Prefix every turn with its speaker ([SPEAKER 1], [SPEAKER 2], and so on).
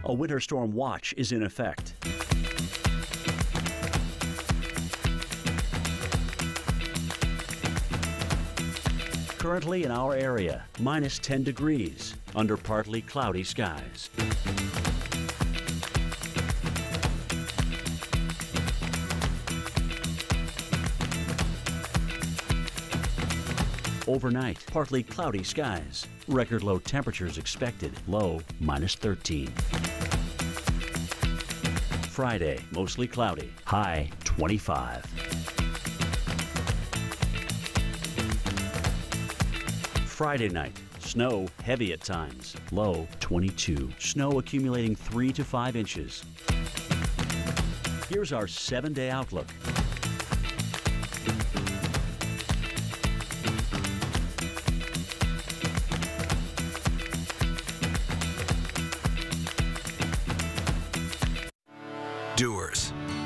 [SPEAKER 1] A winter storm watch is in effect. Currently in our area, minus 10 degrees under partly cloudy skies. Overnight, partly cloudy skies. Record low temperatures expected, low minus 13. Friday, mostly cloudy, high 25. Friday night, snow heavy at times, low 22. Snow accumulating 3 to 5 inches. Here's our 7-day outlook.
[SPEAKER 2] Doers,